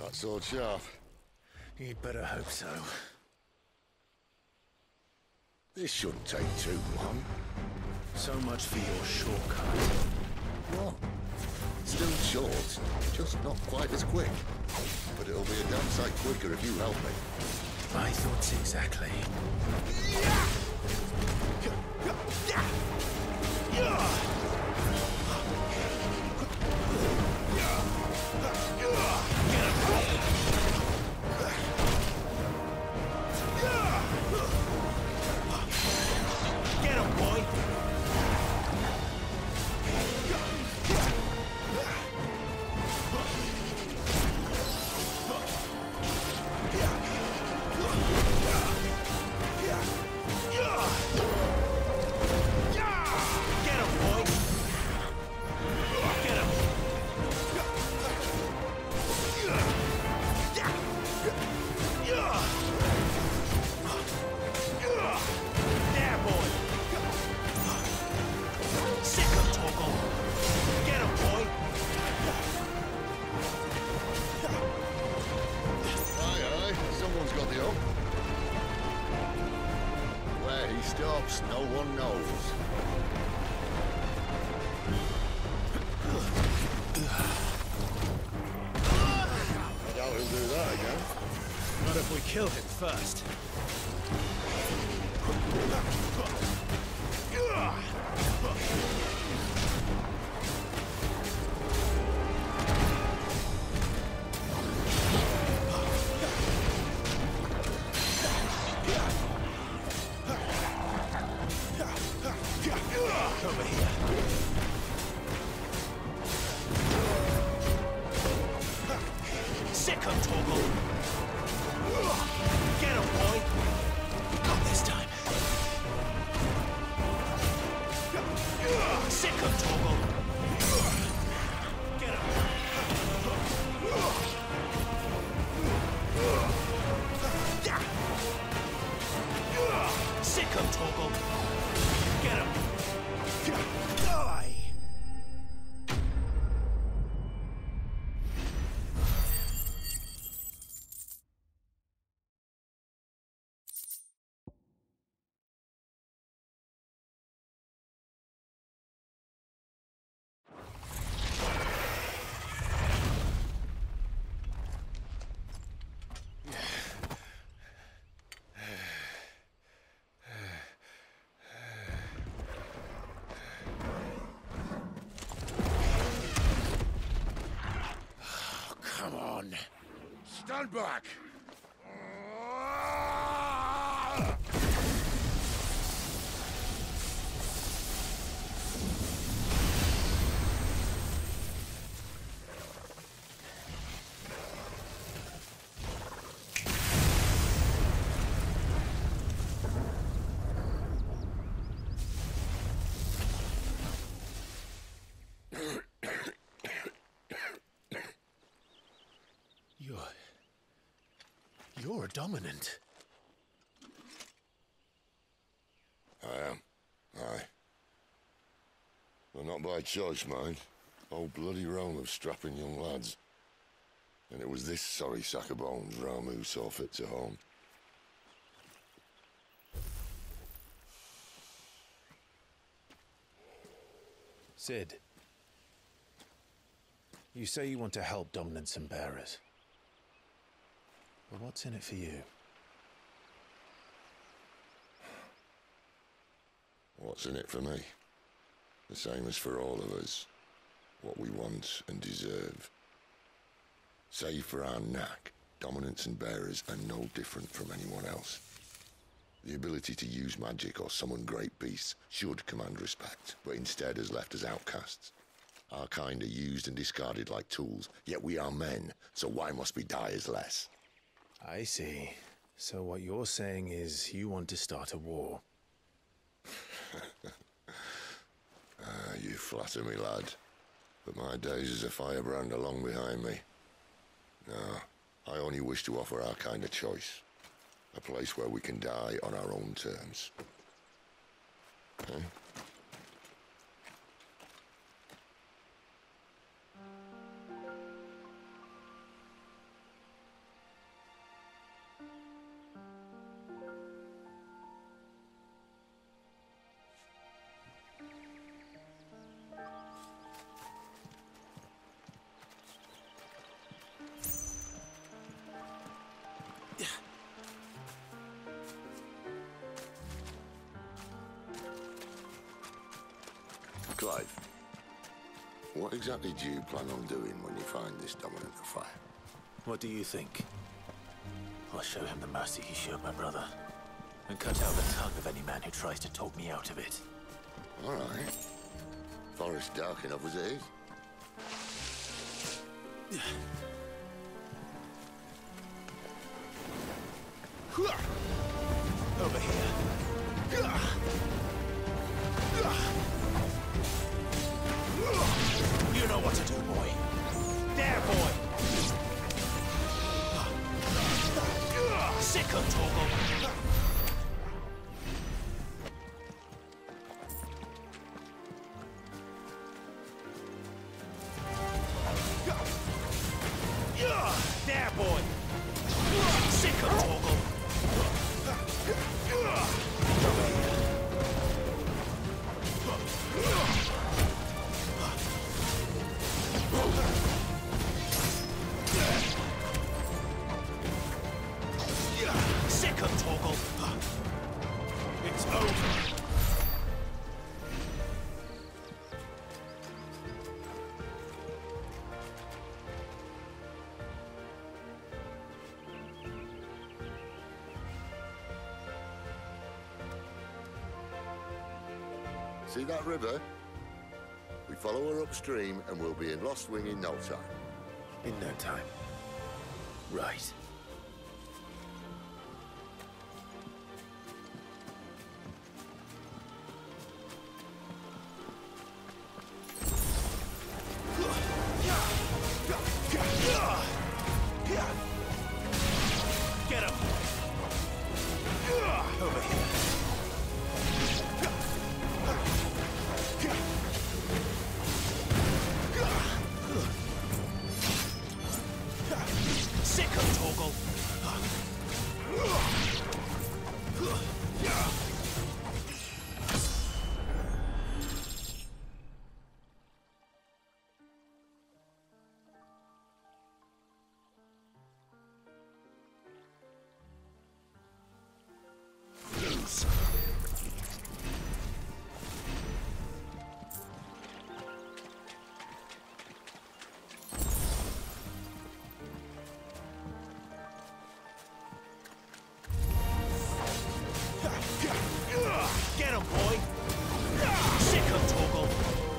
that sword sharp? You'd better hope so. This shouldn't take too long. So much for your shortcut. What? Still short, just not quite as quick. But it'll be a damn sight quicker if you help me. My thoughts exactly. Stops, no one knows. I doubt he'll do that again. Not if we kill him first. Over here. Sick of Torgal. Get him, boy. Not this time. Sick of Torgal. Get him. Sick of Torgal. Get him. Die! Stand back! You're a dominant. I am. Aye. Well, not by choice, mind. Whole bloody realm of strapping young lads. And it was this sorry sack of bones Ramu saw fit to home. Cid. You say you want to help dominants and bearers. But what's in it for you? What's in it for me? The same as for all of us. What we want and deserve. Save for our knack, dominants and bearers are no different from anyone else. The ability to use magic or summon great beasts should command respect, but instead has left us outcasts. Our kind are used and discarded like tools, yet we are men, so why must we die as less? I see. So what you're saying is you want to start a war. You flatter me, lad. But my days as a firebrand are long behind me. No, I only wish to offer our kind a choice. A place where we can die on our own terms. Okay? What exactly do you plan on doing when you find this dominant of fire? What do you think? I'll show him the mercy he showed my brother, and cut out the tongue of any man who tries to talk me out of it. All right. Forest dark enough as it is. Over here. You know what to do, boy. There, boy! Sick of Torgal! There, boy! Sick of Torgal! Sick of Torgal! It's over! See that river? We follow her upstream and we'll be in Lost Wing in no time. In no time. Right. Get him! Over here. Sick of Torgal! Get him, boy! Sick of Torgal!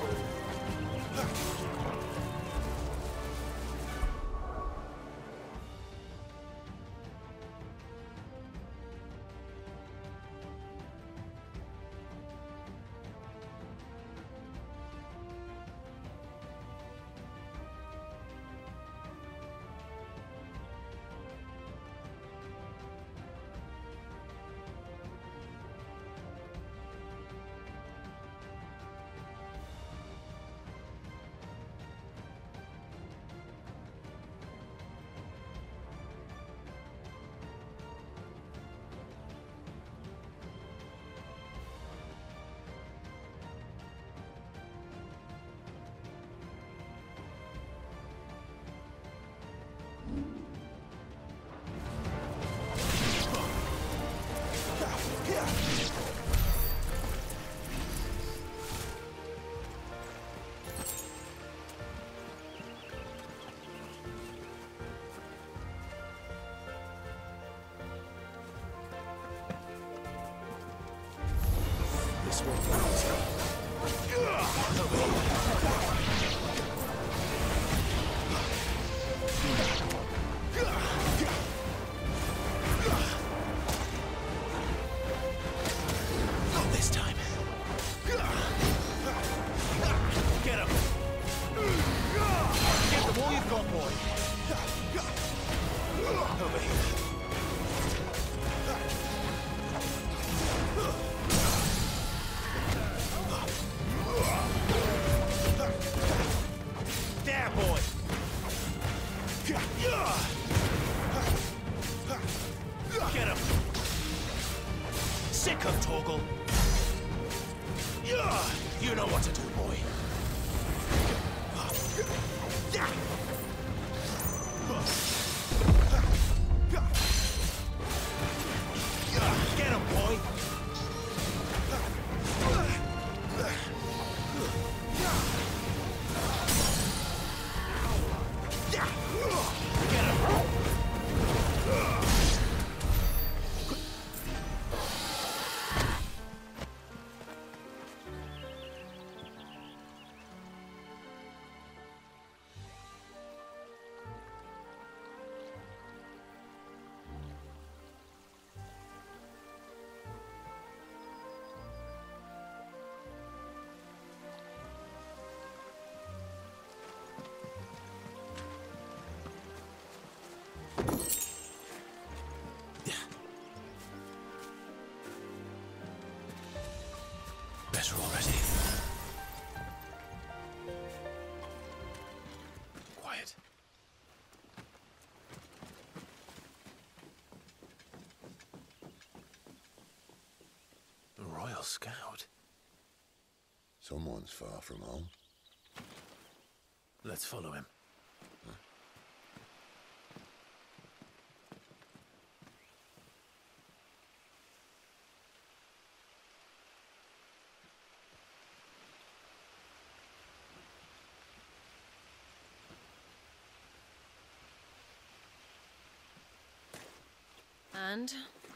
This way, not this time. Get him! Give them all you've got, boy. Over here. There, boy! Get him! Sick of Torgal! You know what to do, boy. Get him, boy! Better already. Quiet. The Royal Scout. Someone's far from home. Let's follow him. And?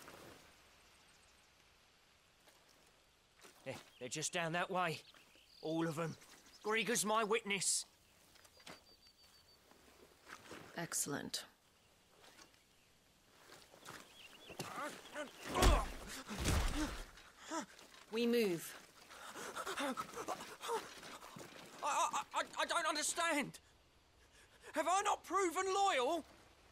They're just down that way. All of them. Grieger's my witness. Excellent. We move. I don't understand. Have I not proven loyal?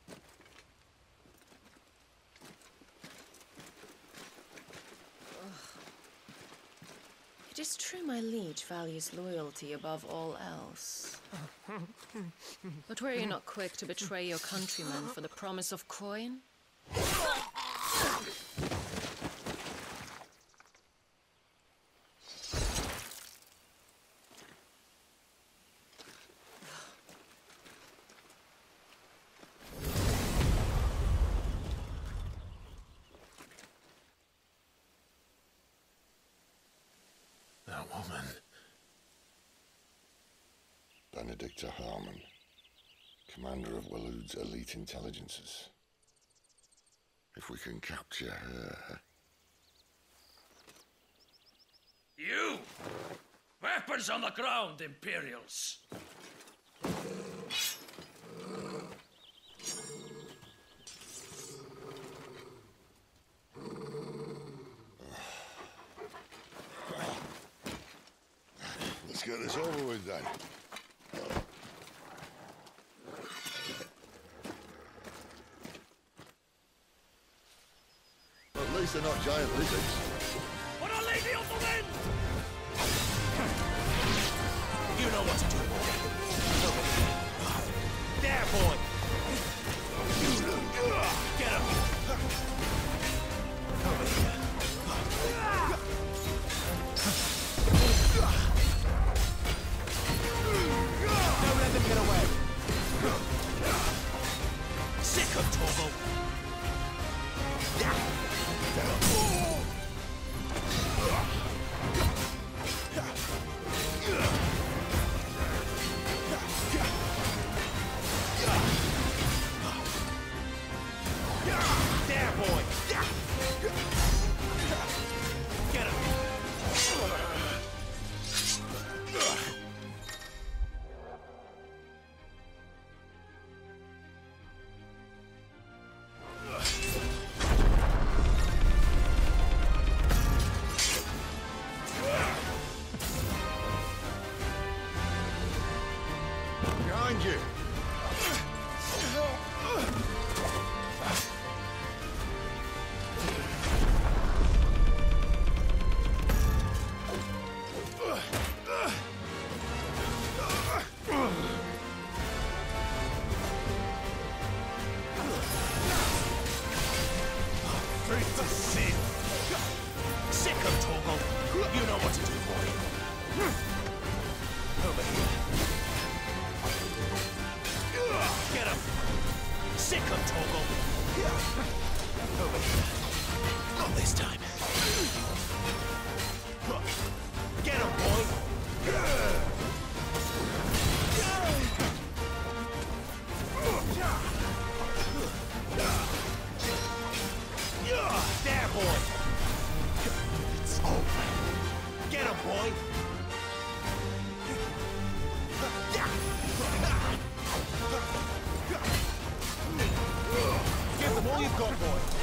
It is true my liege values loyalty above all else. But were you not quick to betray your countrymen for the promise of coin? That woman. Benedicta Harmon, commander of Waloed's elite intelligences. If we can capture her... You! Weapons on the ground, Imperials! Let's get this over with then. At least they're not giant lizards. What a lady of the wind! You know what to do, boy. There, boy! Get him! Over here. Don't let them get away. Sick of Torval. There, boy! Get him! Behind you! Sick of Torval. You know what to do, boy. Over here. Get him. Sick of Torval. Over here. Not this time. Get him, boy. There, boy. It's over. Get him, boy. Give them all you've got, boy.